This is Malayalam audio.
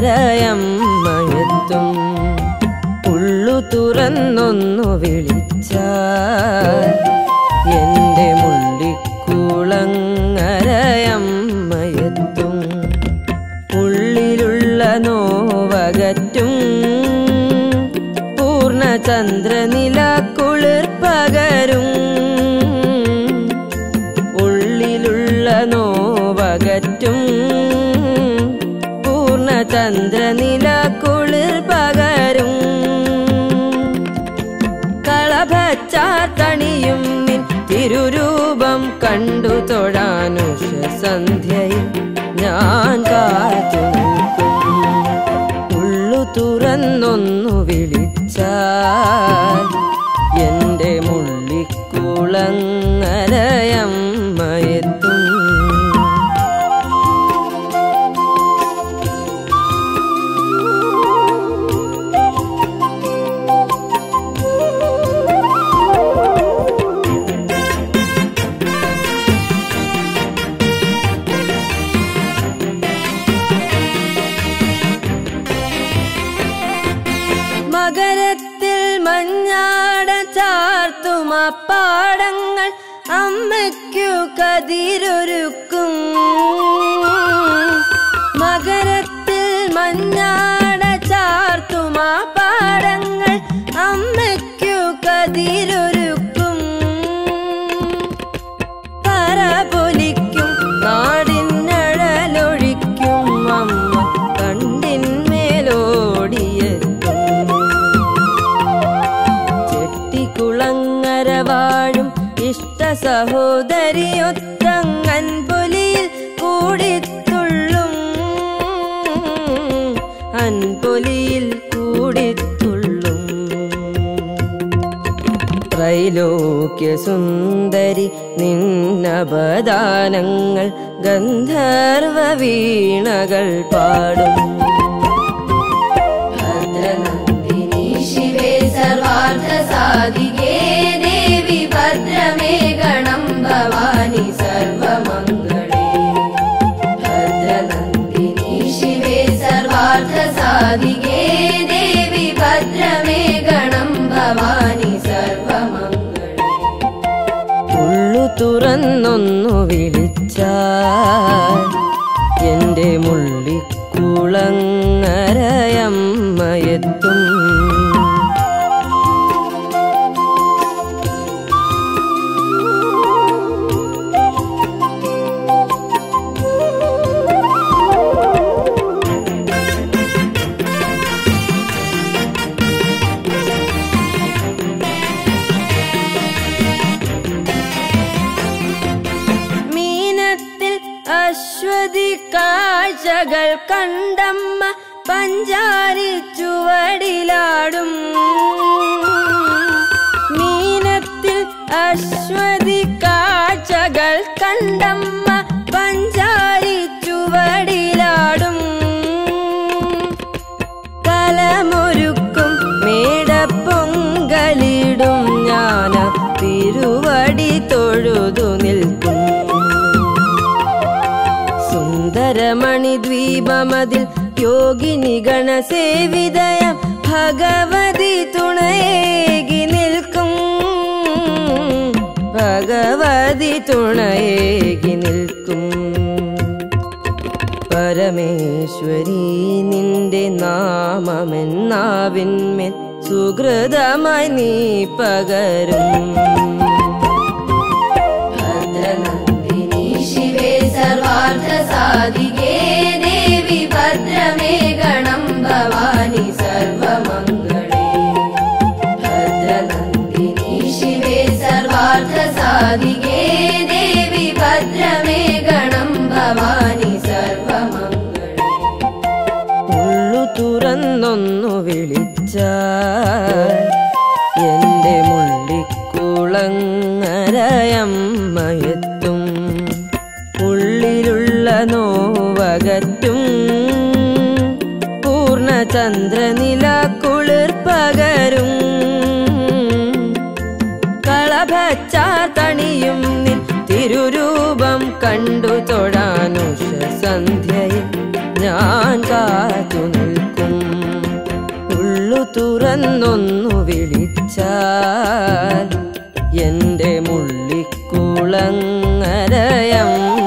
അരയമ്മയെത്തും. ഉള്ളു തുറന്നൊന്നു വിളിച്ചാൽ എൻ്റെ മുള്ളിക്കുളങ്ങരയമ്മയെത്തും. ഉള്ളിലുള്ള നോവകറ്റും പൂർണ്ണചന്ദ്രനില കുളിർ പകരും. ഉള്ളിലുള്ള നോവകറ്റും പൂർണ്ണചന്ദ്രനില കുളിർ പകരും. കളഭച്ചാർത്തണിയും നിൻ തിരുരൂപം കണ്ടു തൊഴാനുഷ സന്ധ്യയിൽ ഞാൻ കാത്തു നിൽക്കും. ഉള്ളു തുറന്നൊന്നു വിളിച്ചാൽ എൻ്റെ മുള്ളിക്കുളങ്ങരയമ്മയെത്തും. മകരത്തിൽ മഞ്ഞാട ചാർത്തും പാടങ്ങൾ അമ്മയ്ക്കു കതിരൊരുക്കും. മകരത്തിൽ മഞ്ഞാട ചാർത്തും പാടങ്ങൾ അമ്മയ്ക്കു കതിരൊരുക്കും. പറപൊലിക്കും നാടിനഴലൊഴിക്കും അമ്മ കണ്ടിന്മേലോടിയെത്തും. കുളങ്ങരവാഴും ഇഷ്ട സഹോദരിയൊത്തങ്ങൻ പൊലിയിൽ കൂടിത്തുള്ളും. അൻപൊലിയിൽ കൂടിത്തുള്ളും. ത്രൈലോക്യ സുന്ദരി നിന്നപദാനങ്ങൾ ഗന്ധർവ വീണകൾ പാടും. सर्वार्थसाधिके देवी भद्रमे गणं भवानी सर्वमङ्गले. भद्रनन्दिनी शिवे सर्वार्थसाधिके देवी भद्रमे गणं भवानी सर्वमङ्गले. ഉള്ളു തുറന്നൊന്നു വിളിച്ചാൽ എൻ്റെ മുള്ളിക്കുളങ്ങരയമ്മയെത്തും. അശ്വതി കാഴ്ചകൾ കണ്ടമ്മ പഞ്ചാരി ചുവടിലാടും. മീനത്തിൽ അശ്വതി കാഴ്ചകൾ കണ്ടമ്മ പഞ്ചാരി ചുവടിലാടും. കലമൊരുക്കും മേടപ്പൊങ്കലിടും ഞാൻ തിരുവടി തൊഴുതു നിൽക്കും. സുന്ദരമണിദ്വീപമതിൽ യോഗിനി ഗണസേവിതയ ഭഗവതി തുണയേകി നിൽക്കും. ഭഗവതി തുണയേകി നിൽക്കും. പരമേശ്വരി നിന്റെ നാമമെന്നാവിന്മേൽ സുകൃതമായി നീ പകരും. सर्वार्थसाधिके देवी भद्रमे गणं भवानी सर्वमङ्गले. भद्रनन्दिनी शिवे सर्वार्थसाधिके देवी भद्रमे गणं भवानी सर्वमङ्गले. ഉള്ളു തുറന്നൊന്നു വിളിച്ചാൽ എൻ്റെ മുള്ളിക്കുളങ്ങരയമ്മയെത്തും. ഉള്ളിലുള്ള നോവകറ്റും പൂർണ്ണചന്ദ്രനില കുളിർ പകരും. കളഭച്ചാർത്തണിയും നിൻ തിരുരൂപം കണ്ടു തൊഴാനുഷ സന്ധ്യയിൽ ഞാൻ കാത്തു നിൽക്കും. ഉള്ളു തുറന്നൊന്നു വിളിച്ചാൽ എൻ്റെ മുള്ളിക്കുളങ്ങരയം